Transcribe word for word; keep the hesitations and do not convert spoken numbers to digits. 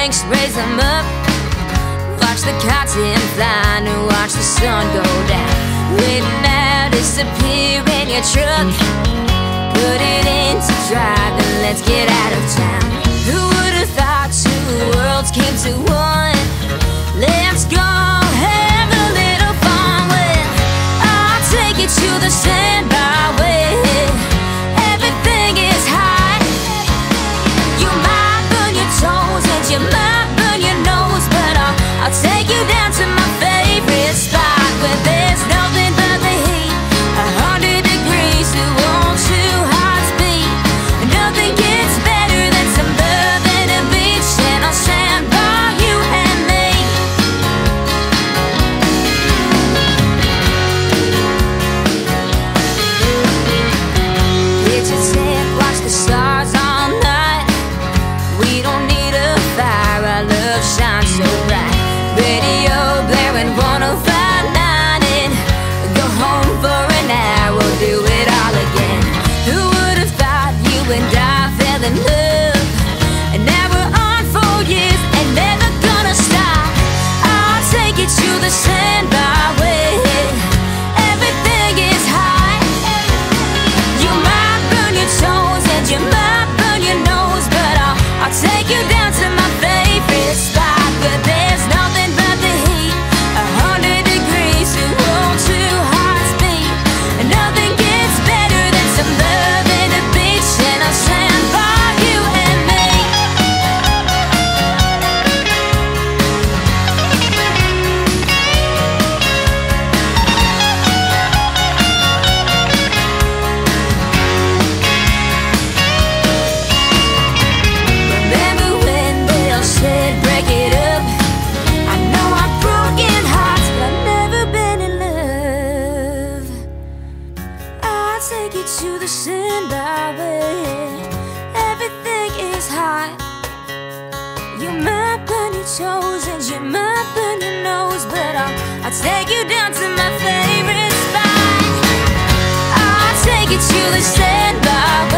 drinks, raise them up. Watch the cotton fly and watch the sun go down. Waiting now, disappear in your truck. Put it into drive and let's get out of town. Who would have thought two worlds came to one? Let's go have a little fun. Well, I'll take you to the Sandbar way. Everything is high. You might burn your toes and you might burn your nose, but I'll, I'll take you down to my favorite spot where there's nothing but the heat. A hundred degrees, it won't two hearts beat. Nothing gets better than some love and a beach and a sandbar, you and me. Picture tent, watch the stars all night. We don't need a fire, our love shines so bright. Radio blaring one oh five nine and go home for an hour, we'll do it all again. Who would have thought you and I fell in love? And now we're on four years and never gonna stop. I'll take you to the Sandbar way. Everything is high. You might burn your toes and you might burn your nose, but I'll, I'll take you down to my favorite spot where there's nothing but the heat. A hundred degrees, it won't two hearts beat. And nothing gets better than some love and a beach and a sandbar, you and me. Remember when Bill said break it up? I know I've broken hearts, but I've never been in love. I'll take you to the Sandbar way. Everything is hot. You might burn your toes and you might burn your nose, but I'll, I'll take you down to my favorite spot. I'll take you to the Sandbar